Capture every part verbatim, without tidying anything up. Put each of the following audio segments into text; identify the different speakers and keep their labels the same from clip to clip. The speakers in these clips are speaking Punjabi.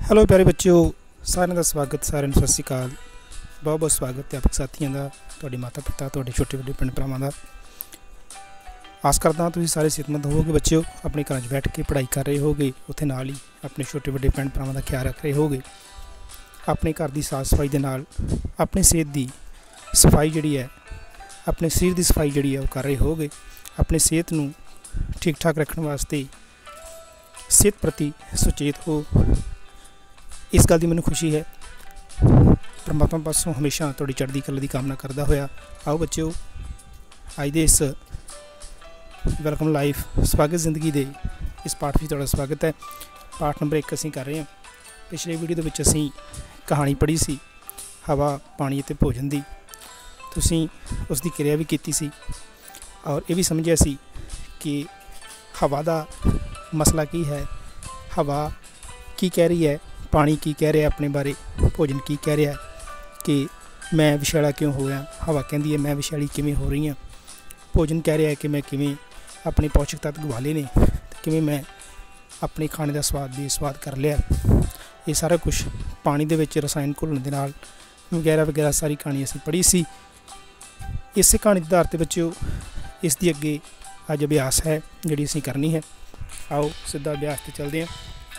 Speaker 1: ਹੈਲੋ ਪਿਆਰੇ ਬੱਚਿਓ, ਸਾਰਿਆਂ ਦਾ ਸਵਾਗਤ। ਸਾਰਿਆਂ ਨੂੰ ਸਤਿ ਸ਼੍ਰੀ ਅਕਾਲ। ਬਹੁਤ ਬਹੁਤ ਸਵਾਗਤ ਅਧਿਆਪਕ ਸਾਥੀਆਂ ਦਾ, ਤੁਹਾਡੇ ਮਾਤਾ ਪਿਤਾ, ਤੁਹਾਡੇ ਛੋਟੇ ਵੱਡੇ ਭੈਣ ਭਰਾਵਾਂ ਦਾ। ਆਸ ਕਰਦਾ ਤੁਸੀਂ ਸਾਰੇ ਸਿਹਤਮੰਦ ਹੋਵੋਗੇ ਬੱਚਿਓ। ਆਪਣੇ ਘਰਾਂ 'ਚ ਬੈਠ ਕੇ ਪੜ੍ਹਾਈ ਕਰ ਰਹੇ ਹੋਗੇ, ਉੱਥੇ ਨਾਲ ਹੀ ਆਪਣੇ ਛੋਟੇ ਵੱਡੇ ਭੈਣ ਭਰਾਵਾਂ ਦਾ ਖਿਆਲ ਰੱਖ ਰਹੇ ਹੋਗੇ। ਆਪਣੇ ਘਰ ਦੀ ਸਾਫ਼ ਸਫਾਈ ਦੇ ਨਾਲ ਆਪਣੀ ਸਿਹਤ ਦੀ ਸਫਾਈ ਜਿਹੜੀ ਹੈ, ਆਪਣੇ ਸਰੀਰ ਦੀ ਸਫਾਈ ਜਿਹੜੀ ਹੈ ਉਹ ਕਰ ਰਹੇ ਹੋਗੇ। ਆਪਣੀ ਸਿਹਤ ਨੂੰ ਠੀਕ ਠਾਕ ਰੱਖਣ ਵਾਸਤੇ ਸਿਹਤ ਪ੍ਰਤੀ ਸੁਚੇਤ ਹੋ, ਇਸ ਗੱਲ ਦੀ ਮੈਨੂੰ ਖੁਸ਼ੀ ਹੈ। ਪਰਮਾਤਮਾ ਪਾਸੋਂ ਹਮੇਸ਼ਾ ਤੁਹਾਡੀ ਚੜ੍ਹਦੀ ਕਲਾ ਦੀ ਕਾਮਨਾ ਕਰਦਾ ਹੋਇਆ ਆਓ ਬੱਚਿਓ, ਅੱਜ ਦੇ ਇਸ ਵੈਲਕਮ ਲਾਈਫ ਸਵਾਗਤ ਜ਼ਿੰਦਗੀ ਦੇ ਇਸ ਪਾਠ ਵਿੱਚ ਤੁਹਾਡਾ ਸਵਾਗਤ ਹੈ। ਪਾਠ ਨੰਬਰ ਇੱਕ ਅਸੀਂ ਕਰ ਰਹੇ ਹਾਂ। ਪਿਛਲੇ ਵੀਡੀਓ ਦੇ ਵਿੱਚ ਅਸੀਂ ਕਹਾਣੀ ਪੜ੍ਹੀ ਸੀ ਹਵਾ, ਪਾਣੀ ਅਤੇ ਭੋਜਨ ਦੀ। ਤੁਸੀਂ ਉਸ ਦੀ ਕਿਰਿਆ ਵੀ ਕੀਤੀ ਸੀ ਔਰ ਇਹ ਵੀ ਸਮਝਿਆ ਸੀ ਕਿ ਹਵਾ ਦਾ ਮਸਲਾ ਕੀ ਹੈ, ਹਵਾ ਕੀ ਕਹਿ ਰਹੀ ਹੈ, ਪਾਣੀ ਕੀ ਕਹਿ ਰਿਹਾ ਆਪਣੇ ਬਾਰੇ, ਭੋਜਨ ਕੀ ਕਹਿ ਰਿਹਾ ਕਿ ਮੈਂ ਵਿਸ਼ੈਲਾ ਕਿਉਂ ਹੋ ਰਿਹਾ। ਹਵਾ ਕਹਿੰਦੀ ਹੈ ਮੈਂ ਵਿਸ਼ੈਲੀ ਕਿਵੇਂ ਹੋ ਰਹੀ ਹਾਂ। ਭੋਜਨ ਕਹਿ ਰਿਹਾ ਕਿ ਮੈਂ ਕਿਵੇਂ ਆਪਣੇ ਪੌਸ਼ਟਿਕ ਤੱਤ ਗਵਾ ਲਏ ਨੇ, ਕਿਵੇਂ ਮੈਂ ਆਪਣੇ ਖਾਣੇ ਦਾ ਸਵਾਦ ਵੀ ਸਵਾਦ ਕਰ ਲਿਆ। ਇਹ ਸਾਰਾ ਕੁਛ ਪਾਣੀ ਦੇ ਵਿੱਚ ਰਸਾਇਣ ਘੁਲਣ ਦੇ ਨਾਲ ਵਗੈਰਾ ਵਗੈਰਾ ਸਾਰੀ ਕਹਾਣੀ ਅਸੀਂ ਪੜ੍ਹੀ ਸੀ। ਇਸੇ ਕਹਾਣੀ ਦੇ ਆਧਾਰ 'ਤੇ ਬੱਚਿਓ ਇਸ ਦੀ ਅੱਗੇ ਅੱਜ ਅਭਿਆਸ ਹੈ ਜਿਹੜੀ ਅਸੀਂ ਕਰਨੀ ਹੈ। ਆਓ ਸਿੱਧਾ ਅਭਿਆਸ 'ਤੇ ਚੱਲਦੇ ਹਾਂ।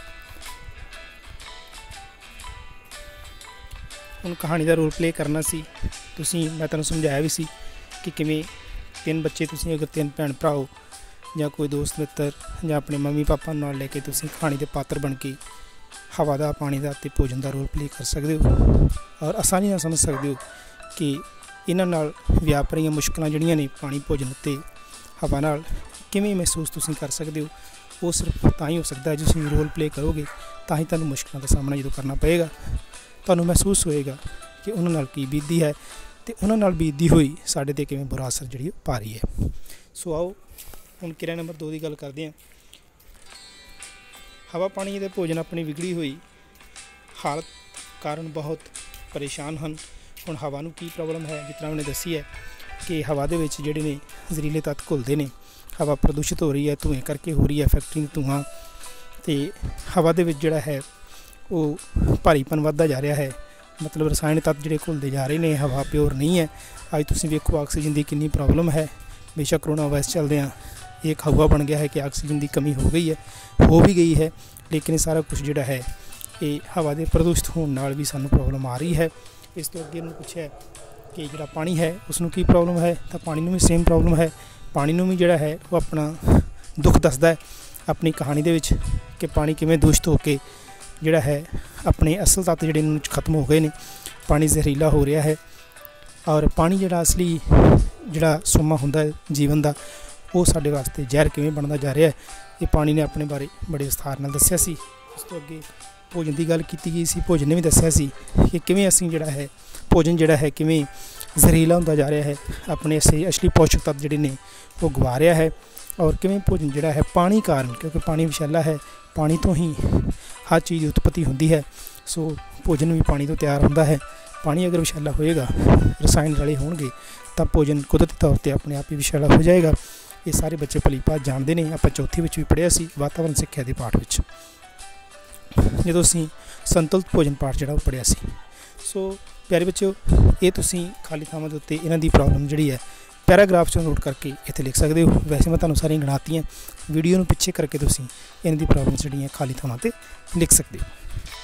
Speaker 1: ਹੁਣ ਕਹਾਣੀ ਦਾ ਰੋਲ ਪਲੇਅ ਕਰਨਾ ਸੀ। ਤੁਸੀਂ ਮੈਂ ਤੁਹਾਨੂੰ ਸਮਝਾਇਆ ਵੀ ਸੀ ਕਿ ਕਿਵੇਂ ਤਿੰਨ ਬੱਚੇ, ਤੁਸੀਂ ਅਗਰ ਤਿੰਨ ਭੈਣ ਭਰਾ ਹੋ ਜਾਂ ਕੋਈ ਦੋਸਤ ਮਿੱਤਰ ਜਾਂ ਆਪਣੇ ਮੰਮੀ ਪਾਪਾ ਨਾਲ ਲੈ ਕੇ ਤੁਸੀਂ ਕਹਾਣੀ ਦੇ ਪਾਤਰ ਬਣ ਕੇ ਹਵਾ ਦਾ, ਪਾਣੀ ਦਾ ਅਤੇ ਭੋਜਨ ਦਾ ਰੋਲ ਪਲੇਅ ਕਰ ਸਕਦੇ ਹੋ ਔਰ ਆਸਾਨੀ ਨਾਲ ਸਮਝ ਸਕਦੇ ਹੋ ਕਿ ਇਹਨਾਂ ਨਾਲ ਵਿਆਪ ਰਹੀਆਂ ਮੁਸ਼ਕਿਲਾਂ ਜਿਹੜੀਆਂ ਨੇ ਪਾਣੀ, ਭੋਜਨ ਅਤੇ ਹਵਾ ਨਾਲ ਕਿਵੇਂ ਮਹਿਸੂਸ ਤੁਸੀਂ ਕਰ ਸਕਦੇ ਹੋ। ਉਹ ਸਿਰਫ ਤਾਂ ਹੀ ਹੋ ਸਕਦਾ ਜੇ ਤੁਸੀਂ ਰੋਲ ਪਲੇਅ ਕਰੋਗੇ, ਤਾਂ ਹੀ ਤੁਹਾਨੂੰ ਮੁਸ਼ਕਿਲਾਂ ਦਾ ਸਾਹਮਣਾ ਜਦੋਂ ਕਰਨਾ ਪਏਗਾ ਤੁਹਾਨੂੰ ਮਹਿਸੂਸ ਹੋਏਗਾ ਕਿ ਉਹਨਾਂ ਨਾਲ ਕੀ ਬੀਤਦੀ ਹੈ ਅਤੇ ਉਹਨਾਂ ਨਾਲ ਬੀਤਦੀ ਹੋਈ ਸਾਡੇ 'ਤੇ ਕਿਵੇਂ ਬੁਰਾ ਅਸਰ ਜਿਹੜੀ ਪਾ ਰਹੀ ਹੈ। ਸੋ ਆਓ ਹੁਣ ਕਿਰਿਆ ਨੰਬਰ ਦੋ ਦੀ ਗੱਲ ਕਰਦੇ ਹਾਂ। ਹਵਾ, ਪਾਣੀ ਅਤੇ ਭੋਜਨ ਆਪਣੀ ਵਿਗੜੀ ਹੋਈ ਹਾਲਤ ਕਾਰਨ ਬਹੁਤ ਪਰੇਸ਼ਾਨ ਹਨ। ਹੁਣ ਹਵਾ ਨੂੰ ਕੀ ਪ੍ਰੋਬਲਮ ਹੈ, ਜਿਸ ਤਰ੍ਹਾਂ ਉਹਨੇ ਦੱਸੀ ਹੈ ਕਿ ਹਵਾ ਦੇ ਵਿੱਚ ਜਿਹੜੇ ਨੇ ਜ਼ਹਿਰੀਲੇ ਤੱਤ ਘੁਲਦੇ ਨੇ, ਹਵਾ ਪ੍ਰਦੂਸ਼ਿਤ ਹੋ ਰਹੀ ਹੈ, ਧੂੰਏਂ ਕਰਕੇ ਹੋ ਰਹੀ ਹੈ, ਫੈਕਟਰੀ ਧੂੰਆਂ, ਅਤੇ ਹਵਾ ਦੇ ਵਿੱਚ ਜਿਹੜਾ ਹੈ ਉਹ ਭਾਰੀਪਨ ਵੱਧਦਾ ਜਾ ਰਿਹਾ ਹੈ। ਮਤਲਬ ਰਸਾਇਣ ਤੱਤ ਜਿਹੜੇ ਘੁਲਦੇ ਜਾ ਰਹੇ ਨੇ, ਹਵਾ ਪਿਓਰ ਨਹੀਂ ਹੈ। ਅੱਜ ਤੁਸੀਂ ਵੇਖੋ ਆਕਸੀਜਨ ਦੀ ਕਿੰਨੀ ਪ੍ਰੋਬਲਮ ਹੈ। ਬੇਸ਼ੱਕ ਕਰੋਨਾ ਵਾਇਰਸ ਚੱਲਦਿਆਂ ਇਹ ਇੱਕ ਹਵਾ ਬਣ ਗਿਆ ਹੈ ਕਿ ਆਕਸੀਜਨ ਦੀ ਕਮੀ ਹੋ ਗਈ ਹੈ, ਹੋ ਵੀ ਗਈ ਹੈ, ਲੇਕਿਨ ਇਹ ਸਾਰਾ ਕੁਛ ਜਿਹੜਾ ਹੈ ਇਹ ਹਵਾ ਦੇ ਪ੍ਰਦੂਸ਼ਿਤ ਹੋਣ ਨਾਲ ਵੀ ਸਾਨੂੰ ਪ੍ਰੋਬਲਮ ਆ ਰਹੀ ਹੈ। ਇਸ ਤੋਂ ਅੱਗੇ ਇਹਨੂੰ ਪੁੱਛਿਆ ਕਿ ਜਿਹੜਾ ਪਾਣੀ ਹੈ ਉਸ ਨੂੰ ਕੀ ਪ੍ਰੋਬਲਮ ਹੈ, ਤਾਂ ਪਾਣੀ ਨੂੰ ਵੀ ਸੇਮ ਪ੍ਰੋਬਲਮ ਹੈ। ਪਾਣੀ ਨੂੰ ਵੀ ਜਿਹੜਾ ਹੈ ਉਹ ਆਪਣਾ ਦੁੱਖ ਦੱਸਦਾ ਹੈ ਆਪਣੀ ਕਹਾਣੀ ਦੇ ਵਿੱਚ ਕਿ ਪਾਣੀ ਕਿਵੇਂ ਦੂਸ਼ਿਤ ਹੋ ਕੇ ਜਿਹੜਾ ਹੈ ਆਪਣੇ ਅਸਲ ਤੱਤ ਜਿਹੜੇ ਇਹਨਾਂ 'ਚ ਖਤਮ ਹੋ ਗਏ ਨੇ, ਪਾਣੀ ਜ਼ਹਿਰੀਲਾ ਹੋ ਰਿਹਾ ਹੈ। ਔਰ ਪਾਣੀ ਜਿਹੜਾ ਅਸਲੀ ਜਿਹੜਾ ਸੋਮਾ ਹੁੰਦਾ ਹੈ ਜੀਵਨ ਦਾ, ਉਹ ਸਾਡੇ ਵਾਸਤੇ ਜ਼ਹਿਰ ਕਿਵੇਂ ਬਣਦਾ ਜਾ ਰਿਹਾ ਹੈ, ਇਹ ਪਾਣੀ ਨੇ ਆਪਣੇ ਬਾਰੇ ਬੜੇ ਵਿਸਥਾਰ ਨਾਲ ਦੱਸਿਆ ਸੀ। ਉਸ ਤੋਂ ਅੱਗੇ ਭੋਜਨ ਦੀ ਗੱਲ ਕੀਤੀ ਗਈ ਸੀ। ਭੋਜਨ ਨੇ ਵੀ ਦੱਸਿਆ ਸੀ ਕਿ ਕਿਵੇਂ ਅਸੀਂ ਜਿਹੜਾ ਹੈ ਭੋਜਨ ਜਿਹੜਾ ਹੈ ਕਿਵੇਂ ਜ਼ਹਿਰੀਲਾ ਹੁੰਦਾ ਜਾ ਰਿਹਾ ਹੈ, ਆਪਣੇ ਅਸਲੀ ਅਸਲੀ ਪੌਸ਼ਟਿਕ ਤੱਤ ਜਿਹੜੇ ਨੇ ਉਹ ਗਵਾ ਰਿਹਾ ਹੈ। ਔਰ ਕਿਵੇਂ ਭੋਜਨ ਜਿਹੜਾ ਹੈ ਪਾਣੀ ਕਾਰਨ, ਕਿਉਂਕਿ ਪਾਣੀ ਵਿਸ਼ੈਲਾ ਹੈ, ਪਾਣੀ ਤੋਂ ਹੀ ਹਰ ਚੀਜ਼ ਦੀ ਉਤਪਤੀ ਹੁੰਦੀ ਹੈ। ਸੋ ਭੋਜਨ ਵੀ ਪਾਣੀ ਤੋਂ ਤਿਆਰ ਹੁੰਦਾ ਹੈ। ਪਾਣੀ ਅਗਰ ਵਿਸ਼ੈਲਾ ਹੋਏਗਾ, ਰਸਾਇਣ ਰਲੇ ਹੋਣਗੇ, ਤਾਂ ਭੋਜਨ ਕੁਦਰਤੀ ਤੌਰ 'ਤੇ ਆਪਣੇ ਆਪ ਹੀ ਵਿਸ਼ੈਲਾ ਹੋ ਜਾਏਗਾ। ਇਹ ਸਾਰੇ ਬੱਚੇ ਭਲੀ ਭਾਂਤ ਜਾਣਦੇ ਨੇ। ਆਪਾਂ ਚੌਥੀ ਵਿੱਚ ਵੀ ਪੜ੍ਹਿਆ ਸੀ ਵਾਤਾਵਰਨ ਸਿੱਖਿਆ ਦੇ ਪਾਠ ਵਿੱਚ, ਜਦੋਂ ਅਸੀਂ ਸੰਤੁਲਿਤ ਭੋਜਨ ਪਾਠ ਜਿਹੜਾ ਉਹ ਪੜ੍ਹਿਆ ਸੀ। ਸੋ ਪਿਆਰੇ ਬੱਚਿਓ, ਇਹ ਤੁਸੀਂ ਖਾਲੀ ਥਾਵਾਂ ਦੇ ਉੱਤੇ ਇਹਨਾਂ ਦੀ ਪ੍ਰੋਬਲਮ ਜਿਹੜੀ ਹੈ ਪੈਰਾਗ੍ਰਾਫ 'ਚੋਂ ਨੋਟ ਕਰਕੇ ਇੱਥੇ ਲਿਖ ਸਕਦੇ ਹੋ। ਵੈਸੇ ਮੈਂ ਤੁਹਾਨੂੰ ਸਾਰੀਆਂ ਗਿਣਾਤੀਆਂ, ਵੀਡੀਓ ਨੂੰ ਪਿੱਛੇ ਕਰਕੇ ਤੁਸੀਂ ਇਹਨਾਂ ਦੀ ਪ੍ਰੋਬਲਮ ਜਿਹੜੀਆਂ ਖਾਲੀ ਥਾਵਾਂ 'ਤੇ ਲਿਖ ਸਕਦੇ ਹੋ।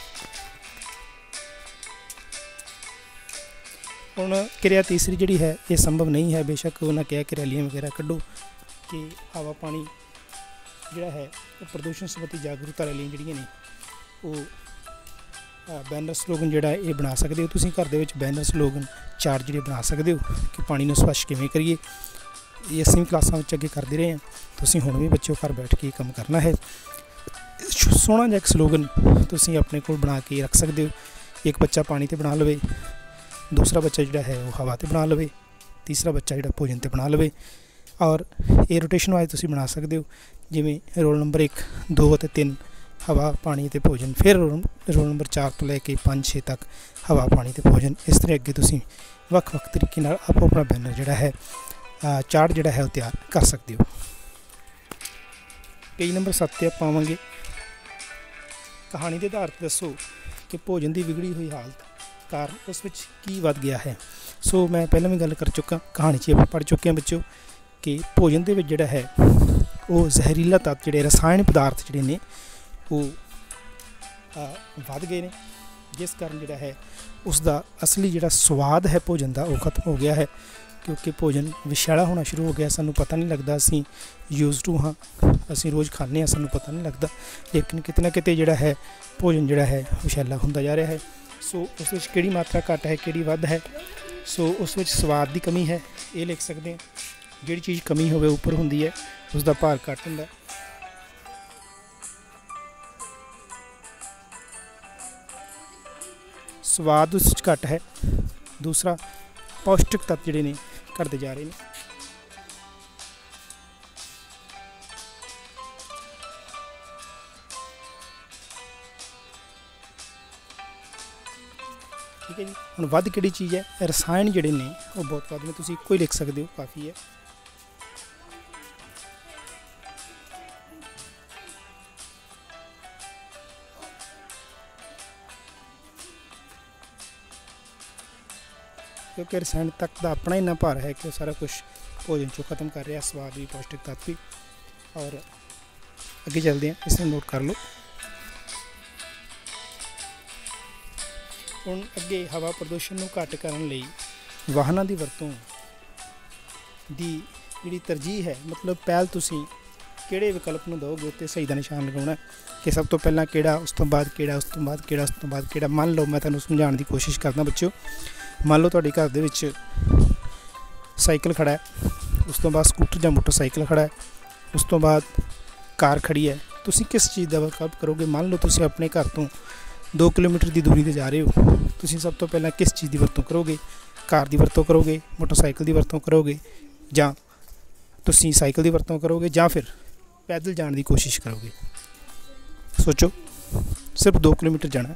Speaker 1: ਹੁਣ ਕਿਰਿਆ ਤੀਸਰੀ ਜਿਹੜੀ ਹੈ ਇਹ ਸੰਭਵ ਨਹੀਂ ਹੈ। ਬੇਸ਼ੱਕ ਉਹਨਾਂ ਕਿਹਾ ਕਿ ਰੈਲੀਆਂ ਵਗੈਰਾ ਕੱਢੋ ਕਿ ਹਵਾ, ਪਾਣੀ ਜਿਹੜਾ ਹੈ ਉਹ ਪ੍ਰਦੂਸ਼ਣ ਸੰਬੰਧੀ ਜਾਗਰੂਕਤਾ ਰੈਲੀਆਂ ਜਿਹੜੀਆਂ ਨੇ ਉਹ ਬੈਨਰ ਸਲੋਗਨ ਜਿਹੜਾ ਇਹ ਬਣਾ ਸਕਦੇ ਹੋ। ਤੁਸੀਂ ਘਰ ਦੇ ਵਿੱਚ ਬੈਨਰ ਸਲੋਗਨ ਚਾਰਟ ਜਿਹੜੇ ਬਣਾ ਸਕਦੇ ਹੋ ਕਿ ਪਾਣੀ ਨੂੰ ਸਵੱਛ ਕਿਵੇਂ ਕਰੀਏ। ਇਹ ਅਸੀਂ ਕਲਾਸਾਂ ਵਿੱਚ ਅੱਗੇ ਕਰਦੇ ਰਹੇ ਹਾਂ, ਤੁਸੀਂ ਹੁਣ ਵੀ ਬੱਚਿਓ ਘਰ ਬੈਠ ਕੇ ਇਹ ਕੰਮ ਕਰਨਾ ਹੈ। ਸੋਹਣਾ ਜਿਹਾ ਇੱਕ ਸਲੋਗਨ ਤੁਸੀਂ ਆਪਣੇ ਕੋਲ ਬਣਾ ਕੇ ਰੱਖ ਸਕਦੇ ਹੋ। ਇੱਕ ਬੱਚਾ ਪਾਣੀ 'ਤੇ ਬਣਾ ਲਵੇ, ਦੂਸਰਾ ਬੱਚਾ ਜਿਹੜਾ ਹੈ ਉਹ ਹਵਾ 'ਤੇ ਬਣਾ ਲਵੇ, ਤੀਸਰਾ ਬੱਚਾ ਜਿਹੜਾ ਭੋਜਨ 'ਤੇ ਬਣਾ ਲਵੇ। ਔਰ ਇਹ ਰੋਟੇਸ਼ਨ ਵਾਈਜ਼ ਤੁਸੀਂ ਬਣਾ ਸਕਦੇ ਹੋ, ਜਿਵੇਂ ਰੋਲ ਨੰਬਰ ਇੱਕ, ਦੋ ਅਤੇ ਤਿੰਨ ਹਵਾ, ਪਾਣੀ ਅਤੇ ਭੋਜਨ, ਫਿਰ ਰੋਲ ਰੋਲ ਨੰਬਰ ਚਾਰ ਤੋਂ ਲੈ ਕੇ ਪੰਜ ਛੇ ਤੱਕ ਹਵਾ, ਪਾਣੀ ਅਤੇ ਭੋਜਨ। ਇਸ ਤਰ੍ਹਾਂ ਅੱਗੇ ਤੁਸੀਂ ਵੱਖ ਵੱਖ ਤਰੀਕੇ ਨਾਲ ਆਪੋ ਆਪਣਾ ਬੈਨਰ ਜਿਹੜਾ ਹੈ ਚਾਰਟ ਜਿਹੜਾ ਹੈ ਉਹ ਤਿਆਰ ਕਰ ਸਕਦੇ ਹੋ। ਪੇਜ ਨੰਬਰ ਸੱਤ 'ਤੇ ਆਪਾਂ ਆਵਾਂਗੇ। ਕਹਾਣੀ ਦੇ ਆਧਾਰ 'ਤੇ ਦੱਸੋ ਕਿ ਭੋਜਨ ਦੀ ਵਿਗੜੀ ਹੋਈ ਹਾਲਤ ਕਾਰਨ ਉਸ ਵਿੱਚ ਕੀ ਵੱਧ ਗਿਆ ਹੈ। ਸੋ ਮੈਂ ਪਹਿਲਾਂ ਵੀ ਗੱਲ ਕਰ ਚੁੱਕਾ, ਕਹਾਣੀ 'ਚ ਆਪਾਂ ਪੜ੍ਹ ਚੁੱਕੇ ਹਾਂ ਬੱਚੋ ਕਿ ਭੋਜਨ ਦੇ ਵਿੱਚ ਜਿਹੜਾ ਹੈ ਉਹ ਜ਼ਹਿਰੀਲਾ ਤੱਤ ਜਿਹੜੇ ਰਸਾਇਣ ਪਦਾਰਥ ਜਿਹੜੇ ਨੇ ਉਹ ਵੱਧ ਗਏ ਨੇ, ਜਿਸ ਕਾਰਨ ਜਿਹੜਾ ਹੈ ਉਸ ਦਾ ਅਸਲੀ ਜਿਹੜਾ ਸਵਾਦ ਹੈ ਭੋਜਨ ਦਾ ਉਹ ਖਤਮ ਹੋ ਗਿਆ ਹੈ, ਕਿਉਂਕਿ ਭੋਜਨ ਵਿਸ਼ਾਲਾ ਹੋਣਾ ਸ਼ੁਰੂ ਹੋ ਗਿਆ। ਸਾਨੂੰ ਪਤਾ ਨਹੀਂ ਲੱਗਦਾ, ਅਸੀਂ ਯੂਜ਼ ਟੂ ਹਾਂ, ਅਸੀਂ ਰੋਜ਼ ਖਾਂਦੇ ਹਾਂ, ਸਾਨੂੰ ਪਤਾ ਨਹੀਂ ਲੱਗਦਾ, ਲੇਕਿਨ ਕਿਤੇ ਨਾ ਕਿਤੇ ਜਿਹੜਾ ਹੈ ਭੋਜਨ ਜਿਹੜਾ ਹੈ ਵਿਸ਼ਾਲਾ ਹੁੰਦਾ ਜਾ ਰਿਹਾ ਹੈ। ਸੋ ਉਸ ਵਿੱਚ ਕਿਹੜੀ ਮਾਤਰਾ ਘੱਟ ਹੈ, ਕਿਹੜੀ ਵੱਧ ਹੈ, ਸੋ ਉਸ ਵਿੱਚ ਸਵਾਦ ਦੀ ਕਮੀ ਹੈ, ਇਹ ਲਿਖ ਸਕਦੇ ਹਾਂ। ਜਿਹੜੀ ਚੀਜ਼ ਕਮੀ ਹੋਵੇ ਉੱਪਰ ਹੁੰਦੀ ਹੈ, ਉਸ ਦਾ ਭਾਰ ਘੱਟ ਹੁੰਦਾ। ਸਵਾਦ ਉਸ ਵਿੱਚ ਘੱਟ ਹੈ। ਦੂਸਰਾ, ਪੌਸ਼ਟਿਕ ਤੱਤ ਜਿਹੜੇ ਨੇ ਘਟਦੇ ਜਾ ਰਹੇ ਨੇ। ਠੀਕ ਹੈ ਜੀ। ਹੁਣ ਵੱਧ ਕਿਹੜੀ ਚੀਜ਼ ਹੈ? ਰਸਾਇਣ ਜਿਹੜੇ ਨੇ ਉਹ ਬਹੁਤ ਵੱਧ ਨੇ, ਤੁਸੀਂ ਇੱਕੋ ਹੀ ਲਿਖ ਸਕਦੇ ਹੋ, ਕਾਫੀ ਹੈ। ਕਿਉਂਕਿ ਰਸਾਇਣ ਤੱਤ ਦਾ ਆਪਣਾ ਇੰਨਾ ਭਾਰ ਹੈ ਕਿ ਉਹ ਸਾਰਾ ਕੁਛ ਭੋਜਨ 'ਚੋਂ ਖਤਮ ਕਰ ਰਿਹਾ, ਸਵਾਦ ਵੀ, ਪੌਸ਼ਟਿਕ ਤੱਤ ਵੀ। ਔਰ ਅੱਗੇ ਚੱਲਦੇ ਹਾਂ, ਇਸ ਨੂੰ ਨੋਟ ਕਰ ਲਓ। ਹੁਣ ਅੱਗੇ ਹਵਾ ਪ੍ਰਦੂਸ਼ਣ ਨੂੰ ਘੱਟ ਕਰਨ ਲਈ ਵਾਹਨਾਂ ਦੀ ਵਰਤੋਂ ਦੀ ਜਿਹੜੀ ਤਰਜੀਹ ਹੈ, ਮਤਲਬ ਪਹਿਲ ਤੁਸੀਂ ਕਿਹੜੇ ਵਿਕਲਪ ਨੂੰ ਦਿਓਗੇ ਉੱਤੇ ਸਹੀ ਦਾ ਨਿਸ਼ਾਨ ਲਗਾਉਣਾ ਕਿ ਸਭ ਤੋਂ ਪਹਿਲਾਂ ਕਿਹੜਾ, ਉਸ ਤੋਂ ਬਾਅਦ ਕਿਹੜਾ, ਉਸ ਤੋਂ ਬਾਅਦ ਕਿਹੜਾ, ਉਸ ਤੋਂ ਬਾਅਦ ਕਿਹੜਾ। ਮੰਨ ਲਓ ਮੈਂ ਤੁਹਾਨੂੰ ਸਮਝਾਉਣ ਦੀ ਕੋਸ਼ਿਸ਼ ਕਰਦਾ ਬੱਚਿਓ। ਮੰਨ ਲਓ ਤੁਹਾਡੇ ਘਰ ਦੇ ਵਿੱਚ ਸਾਈਕਲ ਖੜ੍ਹਾ ਹੈ, ਉਸ ਤੋਂ ਬਾਅਦ ਸਕੂਟਰ ਜਾਂ ਮੋਟਰਸਾਈਕਲ ਖੜ੍ਹਾ ਹੈ, ਉਸ ਤੋਂ ਬਾਅਦ ਕਾਰ ਖੜ੍ਹੀ ਹੈ। ਤੁਸੀਂ ਕਿਸ ਚੀਜ਼ ਦਾ ਵਿਕਲਪ ਕਰੋਗੇ? ਮੰਨ ਲਓ ਤੁਸੀਂ ਆਪਣੇ ਘਰ ਤੋਂ ਦੋ ਕਿਲੋਮੀਟਰ ਦੀ ਦੂਰੀ 'ਤੇ ਜਾ ਰਹੇ ਹੋ, ਤੁਸੀਂ ਸਭ ਤੋਂ ਪਹਿਲਾਂ ਕਿਸ ਚੀਜ਼ ਦੀ ਵਰਤੋਂ ਕਰੋਗੇ? ਕਾਰ ਦੀ ਵਰਤੋਂ ਕਰੋਗੇ, ਮੋਟਰਸਾਈਕਲ ਦੀ ਵਰਤੋਂ ਕਰੋਗੇ, ਜਾਂ ਤੁਸੀਂ ਸਾਈਕਲ ਦੀ ਵਰਤੋਂ ਕਰੋਗੇ, ਜਾਂ ਫਿਰ ਪੈਦਲ ਜਾਣ ਦੀ ਕੋਸ਼ਿਸ਼ ਕਰੋਗੇ? ਸੋਚੋ, ਸਿਰਫ ਦੋ ਕਿਲੋਮੀਟਰ ਜਾਣਾ।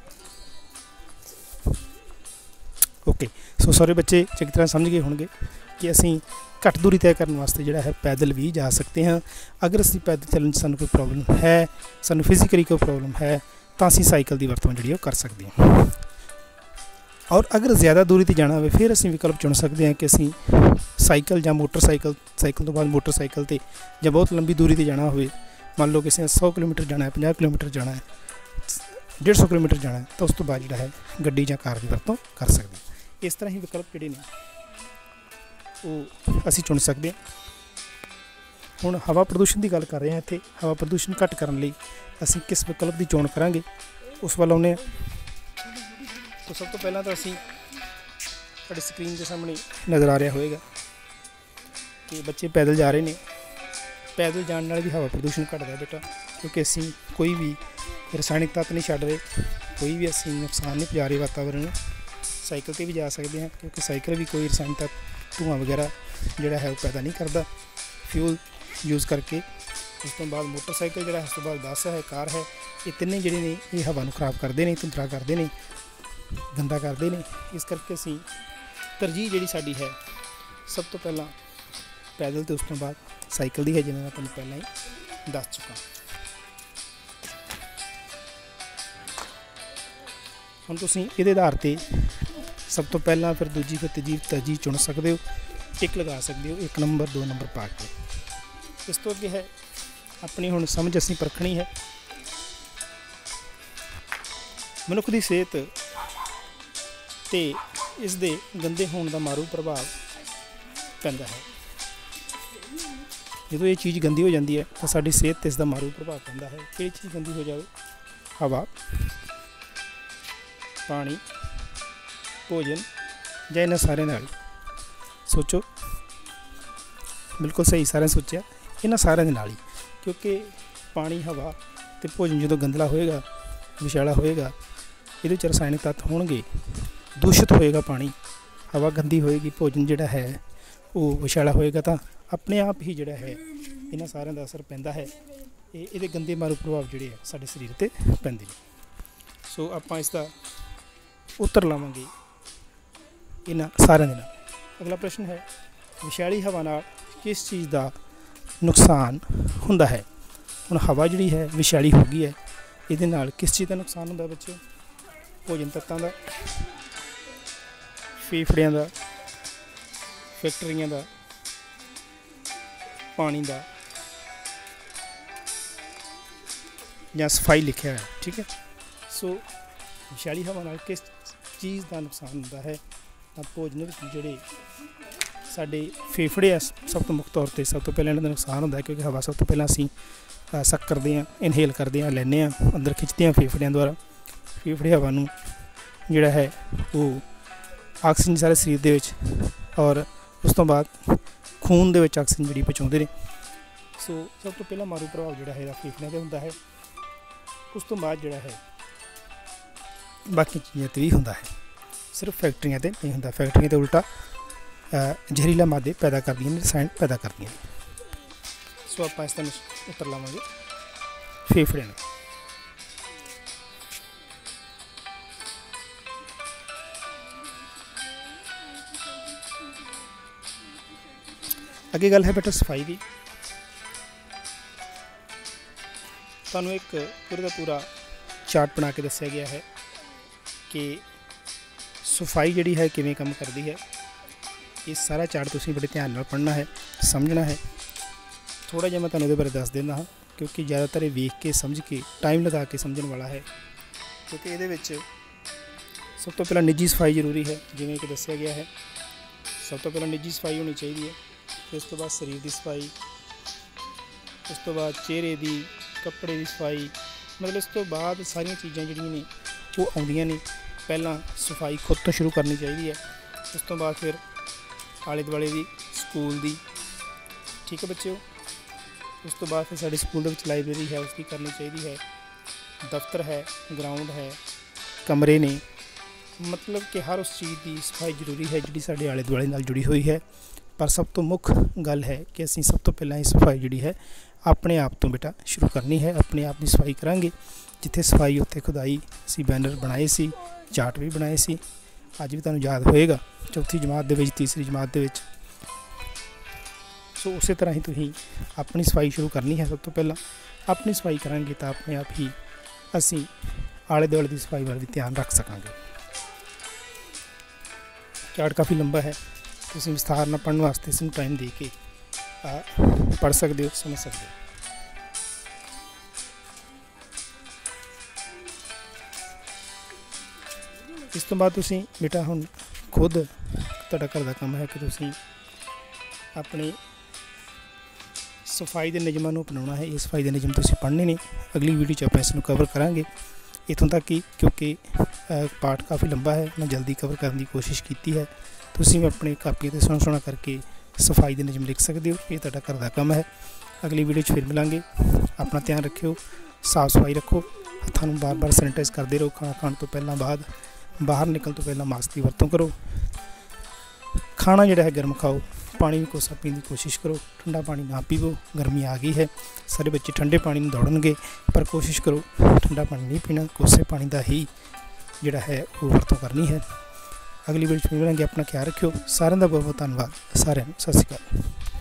Speaker 1: ਓਕੇ, ਸੋ ਸਾਰੇ ਬੱਚੇ ਚੰਗੀ ਤਰ੍ਹਾਂ ਸਮਝ ਗਏ ਹੋਣਗੇ ਕਿ ਅਸੀਂ ਘੱਟ ਦੂਰੀ ਤੈਅ ਕਰਨ ਵਾਸਤੇ ਜਿਹੜਾ ਹੈ ਪੈਦਲ ਵੀ ਜਾ ਸਕਦੇ ਹਾਂ। ਅਗਰ ਅਸੀਂ ਪੈਦਲ ਚੱਲਣ 'ਚ ਸਾਨੂੰ ਕੋਈ ਪ੍ਰੋਬਲਮ ਹੈ, ਸਾਨੂੰ ਫਿਜ਼ੀਕਲੀ ਕੋਈ ਪ੍ਰੋਬਲਮ ਹੈ, ਤਾਂ ਅਸੀਂ ਸਾਈਕਲ ਦੀ ਵਰਤੋਂ ਜਿਹੜੀ ਉਹ ਕਰ ਸਕਦੇ ਹਾਂ। ਔਰ ਅਗਰ ਜ਼ਿਆਦਾ ਦੂਰੀ 'ਤੇ ਜਾਣਾ ਹੋਵੇ, ਫਿਰ ਅਸੀਂ ਵਿਕਲਪ ਚੁਣ ਸਕਦੇ ਹਾਂ ਕਿ ਅਸੀਂ ਸਾਈਕਲ ਜਾਂ ਮੋਟਰਸਾਈਕਲ, ਸਾਈਕਲ ਤੋਂ ਬਾਅਦ ਮੋਟਰਸਾਈਕਲ 'ਤੇ, ਜਾਂ ਬਹੁਤ ਲੰਬੀ ਦੂਰੀ 'ਤੇ ਜਾਣਾ ਹੋਵੇ, ਮੰਨ ਲਓ ਕਿਸੇ ਨੇ ਸੌ ਕਿਲੋਮੀਟਰ ਜਾਣਾ ਹੈ, ਪੰਜਾਹ ਕਿਲੋਮੀਟਰ ਜਾਣਾ ਹੈ, ਡੇਢ ਸੌ ਕਿਲੋਮੀਟਰ ਜਾਣਾ ਹੈ, ਤਾਂ ਉਸ ਤੋਂ ਬਾਅਦ ਜਿਹੜਾ ਹੈ ਗੱਡੀ ਜਾਂ ਕਾਰ ਦੀ ਵਰਤੋਂ ਕਰ ਸਕਦੇ ਹਾਂ। ਇਸ ਤਰ੍ਹਾਂ ਹੀ ਵਿਕਲਪ ਜਿਹੜੇ ਨੇ ਉਹ ਅਸੀਂ ਚੁਣ ਸਕਦੇ ਹਾਂ। ਹੁਣ ਹਵਾ ਪ੍ਰਦੂਸ਼ਣ ਦੀ ਗੱਲ ਕਰ ਰਹੇ ਹਾਂ। ਇੱਥੇ ਹਵਾ ਪ੍ਰਦੂਸ਼ਣ ਘੱਟ ਕਰਨ ਲਈ ਅਸੀਂ ਕਿਸ ਵਿਕਲਪ ਦੀ ਚੋਣ ਕਰਾਂਗੇ, ਉਸ ਵੱਲ ਆਉਂਦੇ ਹਾਂ। ਤਾਂ ਸਭ ਤੋਂ ਪਹਿਲਾਂ ਤਾਂ ਅਸੀਂ ਤੁਹਾਡੀ ਸਕਰੀਨ ਦੇ ਸਾਹਮਣੇ ਨਜ਼ਰ ਆ ਰਿਹਾ ਹੋਵੇਗਾ ਕਿ ਬੱਚੇ ਪੈਦਲ ਜਾ ਰਹੇ ਨੇ। ਪੈਦਲ ਜਾਣ ਨਾਲ ਵੀ ਹਵਾ ਪ੍ਰਦੂਸ਼ਣ ਘੱਟਦਾ ਬੇਟਾ, ਕਿਉਂਕਿ ਅਸੀਂ ਕੋਈ ਵੀ ਰਸਾਇਣਿਕ ਤੱਤ ਨਹੀਂ ਛੱਡ ਰਹੇ, ਕੋਈ ਵੀ ਅਸੀਂ ਨੁਕਸਾਨ ਨਹੀਂ ਪਹੁੰਚਾ ਰਹੇ ਵਾਤਾਵਰਨ ਨੂੰ। ਸਾਈਕਲ 'ਤੇ ਵੀ ਜਾ ਸਕਦੇ ਹਾਂ, ਕਿਉਂਕਿ ਸਾਈਕਲ ਵੀ ਕੋਈ ਰਸਾਇਣ ਤੱਤ, ਧੂੰਆਂ ਵਗੈਰਾ ਜਿਹੜਾ ਹੈ ਉਹ ਪੈਦਾ ਨਹੀਂ ਕਰਦਾ ਫਿਊਲ ਯੂਜ਼ ਕਰਕੇ। ਉਸ ਤੋਂ ਬਾਅਦ ਮੋਟਰਸਾਈਕਲ ਜਿਹੜਾ, ਉਸ ਤੋਂ ਬਾਅਦ ਬੱਸ ਹੈ, ਕਾਰ ਹੈ। ਇਹ ਤਿੰਨੇ ਜਿਹੜੇ ਨੇ ਇਹ ਹਵਾ ਨੂੰ ਖਰਾਬ ਕਰਦੇ ਨੇ, ਧੁੰਦਲਾ ਕਰਦੇ ਨੇ, ਗੰਦਾ ਕਰਦੇ ਨੇ। ਇਸ ਕਰਕੇ ਅਸੀਂ ਤਰਜੀਹ ਜਿਹੜੀ ਸਾਡੀ ਹੈ ਸਭ ਤੋਂ ਪਹਿਲਾਂ ਪੈਦਲ ਅਤੇ ਉਸ ਤੋਂ ਬਾਅਦ ਸਾਈਕਲ ਦੀ ਹੈ, ਜਿਵੇਂ ਮੈਂ ਤੁਹਾਨੂੰ ਪਹਿਲਾਂ ਹੀ ਦੱਸ ਚੁੱਕਾ। ਹੁਣ ਤੁਸੀਂ ਇਹਦੇ ਆਧਾਰ 'ਤੇ ਸਭ ਤੋਂ ਪਹਿਲਾਂ, ਫਿਰ ਦੂਜੀ, ਫਿਰ ਤੀਜੀ ਤਰਜੀਹ ਚੁਣ ਸਕਦੇ ਹੋ, ਟਿਕ ਲਗਾ ਸਕਦੇ ਹੋ, ਇੱਕ ਨੰਬਰ, ਦੋ ਨੰਬਰ ਪਾ ਕੇ। ਇਸ ਤੋਂ ਅੱਗੇ ਹੈ ਆਪਣੀ ਹੁਣ ਸਮਝ ਅਸੀਂ ਪਰਖਣੀ ਹੈ। ਮਨੁੱਖ ਦੀ ਸਿਹਤ 'ਤੇ ਇਸ ਦੇ ਗੰਦੇ ਹੋਣ ਦਾ ਮਾਰੂ ਪ੍ਰਭਾਵ ਪੈਂਦਾ ਹੈ। ਜਦੋਂ ਇਹ ਚੀਜ਼ ਗੰਦੀ ਹੋ ਜਾਂਦੀ ਹੈ ਤਾਂ ਸਾਡੀ ਸਿਹਤ 'ਤੇ ਇਸ ਦਾ ਮਾਰੂ ਪ੍ਰਭਾਵ ਪੈਂਦਾ ਹੈ। ਕਿਹੜੀ ਚੀਜ਼ ਗੰਦੀ ਹੋ ਜਾਵੇ? ਹਵਾ, ਪਾਣੀ, ਭੋਜਨ, ਜਾਂ ਇਹਨਾਂ ਸਾਰਿਆਂ ਨਾਲ। ਸੋਚੋ, ਬਿਲਕੁਲ ਸਹੀ, ਸਾਰਿਆਂ ਸੋਚਿਆ, ਇਹਨਾਂ ਸਾਰਿਆਂ ਦੇ ਨਾਲ ਹੀ। ਕਿਉਂਕਿ ਪਾਣੀ, ਹਵਾ ਅਤੇ ਭੋਜਨ ਜਦੋਂ ਗੰਦਲਾ ਹੋਏਗਾ, ਵਿਸ਼ਾਲਾ ਹੋਏਗਾ, ਇਹਦੇ 'ਚ ਰਸਾਇਣਿਕ ਤੱਤ ਹੋਣਗੇ, ਦੂਸ਼ਿਤ ਹੋਏਗਾ ਪਾਣੀ, ਹਵਾ ਗੰਦੀ ਹੋਏਗੀ, ਭੋਜਨ ਜਿਹੜਾ ਹੈ ਉਹ ਵਿਸ਼ਾਲਾ ਹੋਏਗਾ, ਤਾਂ ਆਪਣੇ ਆਪ ਹੀ ਜਿਹੜਾ ਹੈ ਇਹਨਾਂ ਸਾਰਿਆਂ ਦਾ ਅਸਰ ਪੈਂਦਾ ਹੈ। ਇਹ ਇਹਦੇ ਗੰਦੇ ਮਾਰੂ ਪ੍ਰਭਾਵ ਜਿਹੜੇ ਆ ਸਾਡੇ ਸਰੀਰ 'ਤੇ ਪੈਂਦੇ ਨੇ। ਸੋ ਆਪਾਂ ਇਸ ਦਾ ਉੱਤਰ ਲਾਵਾਂਗੇ ਇਹਨਾਂ ਸਾਰਿਆਂ ਦੇ ਨਾਲ। ਅਗਲਾ ਪ੍ਰਸ਼ਨ ਹੈ, ਵਿਸ਼ਾਲੀ ਹਵਾ ਨਾਲ ਕਿਸ ਚੀਜ਼ ਦਾ ਨੁਕਸਾਨ ਹੁੰਦਾ ਹੈ? ਹੁਣ ਹਵਾ ਜਿਹੜੀ ਹੈ ਵਿਸ਼ਾਲੀ ਹੋ ਗਈ ਹੈ, ਇਹਦੇ ਨਾਲ ਕਿਸ ਚੀਜ਼ ਦਾ ਨੁਕਸਾਨ ਹੁੰਦਾ ਬੱਚਿਓ? ਭੋਜਨ ਤੱਤਾਂ ਦਾ, ਫੇਫੜਿਆਂ ਦਾ, ਫੈਕਟਰੀਆਂ ਦਾ, ਪਾਣੀ ਦਾ ਜਾਂ ਸਫਾਈ ਲਿਖਿਆ ਹੈ, ਠੀਕ ਹੈ। ਸੋ ਵਿਸ਼ਾਲੀ ਹਵਾ ਨਾਲ ਕਿਸ ਚੀਜ਼ ਦਾ ਨੁਕਸਾਨ ਹੁੰਦਾ ਹੈ? ਤਾਂ ਭੋਜਨ ਵਿੱਚ ਜਿਹੜੇ ਸਾਡੇ ਫੇਫੜੇ ਆ, ਸਭ ਤੋਂ ਮੁੱਖ ਤੌਰ 'ਤੇ ਸਭ ਤੋਂ ਪਹਿਲਾਂ ਇਹਨਾਂ ਦਾ ਨੁਕਸਾਨ ਹੁੰਦਾ ਹੈ, ਕਿਉਂਕਿ ਹਵਾ ਸਭ ਤੋਂ ਪਹਿਲਾਂ ਅਸੀਂ ਸੱਕ ਕਰਦੇ ਹਾਂ, ਇਨਹੇਲ ਕਰਦੇ ਹਾਂ, ਲੈਂਦੇ ਹਾਂ, ਅੰਦਰ ਖਿੱਚਦੇ ਹਾਂ ਫੇਫੜਿਆਂ ਦੁਆਰਾ। ਫੇਫੜੇ ਹਵਾ ਨੂੰ ਜਿਹੜਾ ਹੈ ਉਹ ਆਕਸੀਜਨ ਸਾਰੇ ਸਰੀਰ ਦੇ ਵਿੱਚ ਔਰ ਉਸ ਤੋਂ ਬਾਅਦ ਖੂਨ ਦੇ ਵਿੱਚ ਆਕਸੀਜਨ ਜਿਹੜੀ ਪਹੁੰਚਾਉਂਦੇ ਨੇ। ਸੋ ਸਭ ਤੋਂ ਪਹਿਲਾਂ ਮਾਰੂ ਪ੍ਰਭਾਵ ਜਿਹੜਾ ਹੈ ਫੇਫੜਿਆਂ 'ਤੇ ਹੁੰਦਾ ਹੈ। ਉਸ ਤੋਂ ਬਾਅਦ ਜਿਹੜਾ ਹੈ ਬਾਕੀ ਚੀਜ਼ਾਂ 'ਤੇ ਵੀ ਹੁੰਦਾ ਹੈ, ਸਿਰਫ ਫੈਕਟਰੀਆਂ 'ਤੇ ਨਹੀਂ ਹੁੰਦਾ। ਫੈਕਟਰੀਆਂ 'ਤੇ ਉਲਟਾ ਜ਼ਹਿਰੀਲਾ ਮਾਦੇ ਪੈਦਾ ਕਰਦੀਆਂ ਨੇ, ਰਸਾਇਣ ਪੈਦਾ ਕਰਦੀਆਂ ਨੇ। ਸੋ ਆਪਾਂ ਇਸ ਤਰ੍ਹਾਂ ਉੱਤਰ ਲਾਵਾਂਗੇ ਫੇਫੜਿਆਂ ਨੂੰ। ਅੱਗੇ ਗੱਲ ਹੈ ਬੇਟਾ ਸਫਾਈ ਦੀ। ਤੁਹਾਨੂੰ ਇੱਕ ਪੂਰੇ ਦਾ ਪੂਰਾ ਚਾਰਟ ਬਣਾ ਕੇ ਦੱਸਿਆ ਗਿਆ ਹੈ ਕਿ ਸਫਾਈ ਜਿਹੜੀ ਹੈ ਕਿਵੇਂ ਕੰਮ ਕਰਦੀ ਹੈ। ਇਹ ਸਾਰਾ ਚਾਰਟ ਤੁਸੀਂ ਬੜੇ ਧਿਆਨ ਨਾਲ ਪੜ੍ਹਨਾ ਹੈ, ਸਮਝਣਾ ਹੈ। ਥੋੜ੍ਹਾ ਜਿਹਾ ਮੈਂ ਤੁਹਾਨੂੰ ਇਹਦੇ ਬਾਰੇ ਦੱਸ ਦਿੰਦਾ ਹਾਂ, ਕਿਉਂਕਿ ਜ਼ਿਆਦਾਤਰ ਇਹ ਵੇਖ ਕੇ ਸਮਝ ਕੇ ਟਾਈਮ ਲਗਾ ਕੇ ਸਮਝਣ ਵਾਲਾ ਹੈ। ਕਿਉਂਕਿ ਇਹਦੇ ਵਿੱਚ ਸਭ ਤੋਂ ਪਹਿਲਾਂ ਨਿੱਜੀ ਸਫਾਈ ਜ਼ਰੂਰੀ ਹੈ, ਜਿਵੇਂ ਕਿ ਦੱਸਿਆ ਗਿਆ ਹੈ। ਸਭ ਤੋਂ ਪਹਿਲਾਂ ਨਿੱਜੀ ਸਫਾਈ ਹੋਣੀ ਚਾਹੀਦੀ ਹੈ, ਫਿਰ ਉਸ ਤੋਂ ਬਾਅਦ ਸਰੀਰ ਦੀ ਸਫਾਈ, ਉਸ ਤੋਂ ਬਾਅਦ ਚਿਹਰੇ ਦੀ, ਕੱਪੜੇ ਦੀ ਸਫਾਈ, ਮਤਲਬ ਇਸ ਤੋਂ ਬਾਅਦ ਸਾਰੀਆਂ ਚੀਜ਼ਾਂ ਜਿਹੜੀਆਂ ਨੇ ਉਹ ਆਉਂਦੀਆਂ ਨੇ। ਪਹਿਲਾਂ ਸਫਾਈ ਖੁਦ ਤੋਂ ਸ਼ੁਰੂ ਕਰਨੀ ਚਾਹੀਦੀ ਹੈ, ਉਸ ਤੋਂ ਬਾਅਦ ਫਿਰ ਆਲੇ ਦੁਆਲੇ ਦੀ, ਸਕੂਲ ਦੀ, ਠੀਕ ਹੈ ਬੱਚਿਓ। ਉਸ ਤੋਂ ਬਾਅਦ ਫਿਰ ਸਾਡੇ ਸਕੂਲ ਦੇ ਵਿੱਚ ਲਾਇਬ੍ਰੇਰੀ ਹੈ, ਉਸਦੀ ਕਰਨੀ ਚਾਹੀਦੀ ਹੈ। ਦਫ਼ਤਰ ਹੈ, ਗਰਾਊਂਡ ਹੈ, ਕਮਰੇ ਨੇ, ਮਤਲਬ ਕਿ ਹਰ ਉਸ ਚੀਜ਼ ਦੀ ਸਫਾਈ ਜ਼ਰੂਰੀ ਹੈ ਜਿਹੜੀ ਸਾਡੇ ਆਲੇ ਦੁਆਲੇ ਨਾਲ ਜੁੜੀ ਹੋਈ ਹੈ। ਪਰ ਸਭ ਤੋਂ ਮੁੱਖ ਗੱਲ ਹੈ ਕਿ ਅਸੀਂ ਸਭ ਤੋਂ ਪਹਿਲਾਂ ਇਹ ਸਫਾਈ ਜਿਹੜੀ ਹੈ ਆਪਣੇ ਆਪ ਤੋਂ ਬੇਟਾ ਸ਼ੁਰੂ ਕਰਨੀ ਹੈ। ਆਪਣੇ ਆਪ ਦੀ ਸਫਾਈ ਕਰਾਂਗੇ। ਜਿੱਥੇ ਸਫਾਈ ਉੱਥੇ ਖੁਦਾਈ। ਅਸੀਂ ਬੈਨਰ ਬਣਾਏ ਸੀ, ਚਾਰਟ ਵੀ ਬਣਾਏ ਸੀ, ਅੱਜ ਵੀ ਤੁਹਾਨੂੰ ਯਾਦ ਹੋਏਗਾ, ਚੌਥੀ ਜਮਾਤ ਦੇ ਵਿੱਚ, ਤੀਸਰੀ ਜਮਾਤ ਦੇ ਵਿੱਚ। ਸੋ ਉਸੇ ਤਰ੍ਹਾਂ ਹੀ ਤੁਸੀਂ ਆਪਣੀ ਸਫਾਈ ਸ਼ੁਰੂ ਕਰਨੀ ਹੈ। ਸਭ ਤੋਂ ਪਹਿਲਾਂ ਆਪਣੀ ਸਫਾਈ ਕਰਾਂਗੇ ਤਾਂ ਆਪਣੇ ਆਪ ਹੀ ਅਸੀਂ ਆਲੇ ਦੁਆਲੇ ਦੀ ਸਫਾਈ ਵੱਲ ਵੀ ਧਿਆਨ ਰੱਖ ਸਕਾਂਗੇ। ਚਾਰਟ ਕਾਫੀ ਲੰਬਾ ਹੈ, ਤੁਸੀਂ ਵਿਸਥਾਰ ਨਾਲ ਪੜ੍ਹਨ ਵਾਸਤੇ ਇਸ ਨੂੰ ਟਾਈਮ ਦੇ ਕੇ ਪੜ੍ਹ ਸਕਦੇ ਹੋ, ਸਮਝ ਸਕਦੇ ਹੋ। ਇਸ ਤੋਂ ਬਾਅਦ ਤੁਸੀਂ ਬੇਟਾ ਹੁਣ ਖੁਦ ਤੁਹਾਡਾ ਘਰ ਦਾ ਕੰਮ ਹੈ ਕਿ ਤੁਸੀਂ ਆਪਣੇ ਸਫਾਈ ਦੇ ਨਿਯਮਾਂ ਨੂੰ ਅਪਣਾਉਣਾ ਹੈ। ਇਹ ਸਫਾਈ ਦੇ ਨਿਯਮ ਤੁਸੀਂ ਪੜ੍ਹਨੇ ਨੇ। ਅਗਲੀ ਵੀਡੀਓ 'ਚ ਆਪਾਂ ਇਸ ਨੂੰ ਕਵਰ ਕਰਾਂਗੇ। ਇੱਥੋਂ ਤੱਕ ਕਿ ਕਿਉਂਕਿ ਪਾਠ ਕਾਫੀ ਲੰਬਾ ਹੈ, ਮੈਂ ਜਲਦੀ ਕਵਰ ਕਰਨ ਦੀ ਕੋਸ਼ਿਸ਼ ਕੀਤੀ ਹੈ। ਤੁਸੀਂ ਵੀ ਆਪਣੀ ਕਾਪੀ 'ਤੇ ਸੋਹਣਾ ਸੋਹਣਾ ਕਰਕੇ ਸਫਾਈ ਦੇ ਨਿਯਮ ਲਿਖ ਸਕਦੇ ਹੋ। ਇਹ ਤੁਹਾਡਾ ਘਰ ਦਾ ਕੰਮ ਹੈ। ਅਗਲੀ ਵੀਡੀਓ 'ਚ ਫਿਰ ਮਿਲਾਂਗੇ। ਆਪਣਾ ਧਿਆਨ ਰੱਖਿਓ, ਸਾਫ਼ ਸਫਾਈ ਰੱਖੋ, ਹੱਥਾਂ ਨੂੰ ਬਾਰ ਬਾਰ ਸੈਨੀਟਾਈਜ਼ ਕਰਦੇ ਰਹੋ। ਖਾਣਾ ਖਾਣ ਤੋਂ ਪਹਿਲਾਂ, ਬਾਅਦ, ਬਾਹਰ ਨਿਕਲਣ ਤੋਂ ਪਹਿਲਾਂ ਮਾਸਕ ਦੀ ਵਰਤੋਂ ਕਰੋ। ਖਾਣਾ ਜਿਹੜਾ ਹੈ ਗਰਮ ਖਾਓ। ਪਾਣੀ ਵੀ ਕੋਸਾ ਪੀਣ ਦੀ ਕੋਸ਼ਿਸ਼ ਕਰੋ, ਠੰਡਾ ਪਾਣੀ ਨਾ ਪੀਵੋ। ਗਰਮੀ ਆ ਗਈ ਹੈ, ਸਾਰੇ ਬੱਚੇ ਠੰਡੇ ਪਾਣੀ ਨੂੰ ਦੌੜਨਗੇ, ਪਰ ਕੋਸ਼ਿਸ਼ ਕਰੋ ਠੰਡਾ ਪਾਣੀ ਨਹੀਂ ਪੀਣਾ, ਕੋਸੇ ਪਾਣੀ ਦਾ ਹੀ ਜਿਹੜਾ ਹੈ ਉਹ ਵਰਤੋਂ ਕਰਨੀ ਹੈ। ਅਗਲੀ ਵੀਡੀਓ 'ਚ ਮਿਲਾਂਗੇ। ਆਪਣਾ ਖਿਆਲ ਰੱਖਿਓ। ਸਾਰਿਆਂ ਦਾ ਬਹੁਤ ਬਹੁਤ ਧੰਨਵਾਦ। ਸਾਰਿਆਂ ਨੂੰ ਸਤਿ ਸ਼੍ਰੀ ਅਕਾਲ।